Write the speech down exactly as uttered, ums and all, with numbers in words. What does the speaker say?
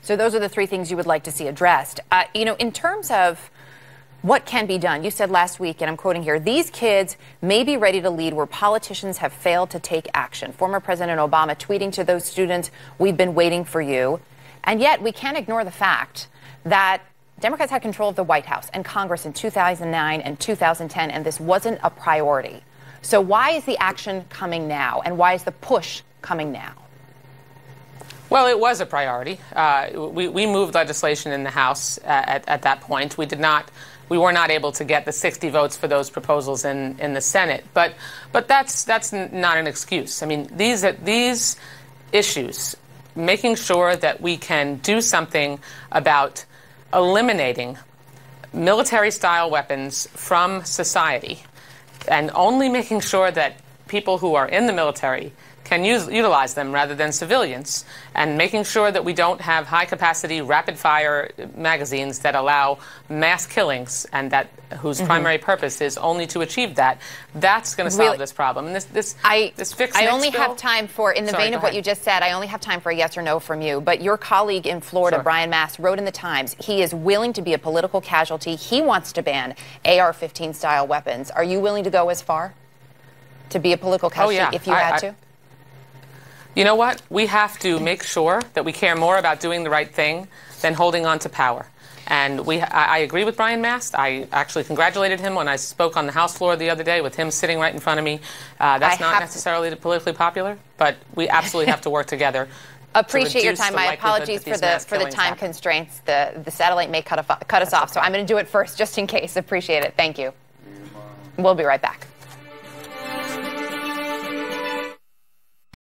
So those are the three things you would like to see addressed. Uh, you know, in terms of what can be done, you said last week, and I'm quoting here, these kids may be ready to lead where politicians have failed to take action. Former President Obama tweeting to those students, we've been waiting for you. And yet we can't ignore the fact that Democrats had control of the White House and Congress in two thousand nine and two thousand ten, and this wasn't a priority. So why is the action coming now, and why is the push coming now? Well, it was a priority. Uh, we, we moved legislation in the House at, at that point. We did not. We were not able to get the sixty votes for those proposals in, in the Senate. But but that's that's not an excuse. I mean, these these issues, making sure that we can do something about eliminating military-style weapons from society, and only making sure that people who are in the military can use, utilize them rather than civilians, and making sure that we don't have high-capacity, rapid-fire magazines that allow mass killings and that whose mm-hmm. primary purpose is only to achieve that. That's going to solve really? this problem. And this, this, I, this fix I only bill, have time for, in the sorry, vein of what you just said, I only have time for a yes or no from you. But your colleague in Florida, sure. Brian Mast, wrote in the Times, he is willing to be a political casualty. He wants to ban A R fifteen style weapons. Are you willing to go as far to be a political casualty oh, yeah. if you I, had I, to? You know what? We have to make sure that we care more about doing the right thing than holding on to power. And we, I, I agree with Brian Mast. I actually congratulated him when I spoke on the House floor the other day with him sitting right in front of me. Uh, that's I not necessarily to... politically popular, but we absolutely have to work together. Appreciate your time. My apologies for the for the time happen. constraints. The the satellite may cut, off, cut us that's off, okay. So I'm going to do it first just in case. Appreciate it. Thank you. We'll be right back.